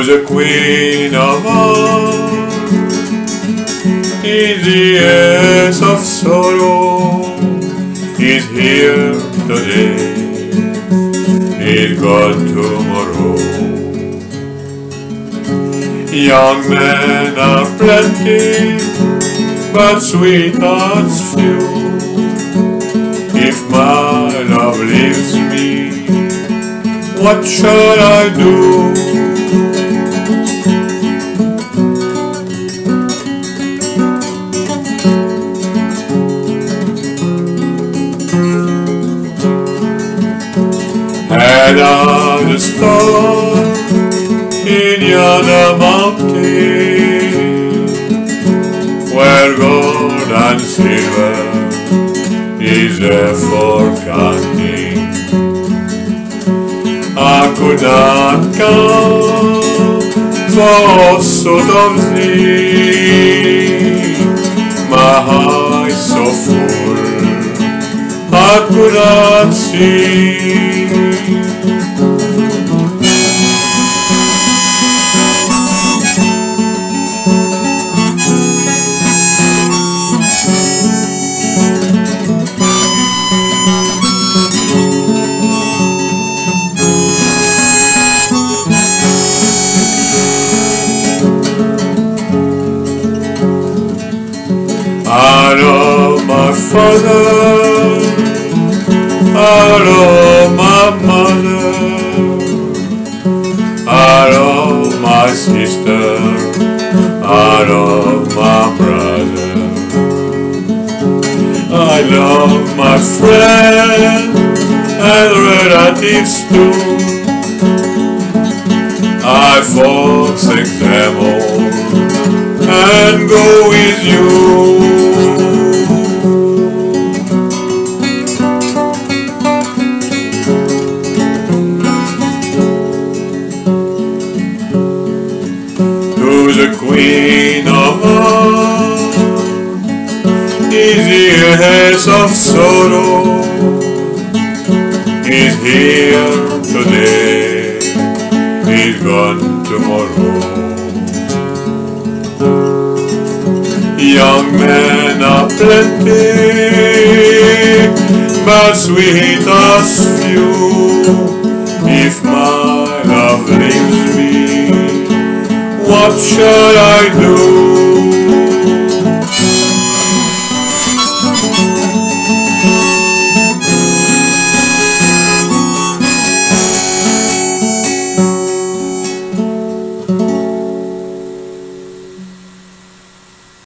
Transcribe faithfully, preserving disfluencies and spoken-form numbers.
the Queen of Hearts, in the years of sorrow, is here today, is gone tomorrow. Young men are plenty, but sweethearts few. If my love leaves me, what shall I do? Head of the storm in yonder mountain, where gold and silver is there for counting. I could not count for sort of thee, my heart is so full I could not see. I love my father, I love my mother, I love my sister, I love my brother, I love my friends and relatives too. I forsake them all and go with you. To the Queen of Hearts, is the years of sorrow, is here today, is gone tomorrow. Young men are plenty, but sweethearts few. If my love leaves me, what shall I do?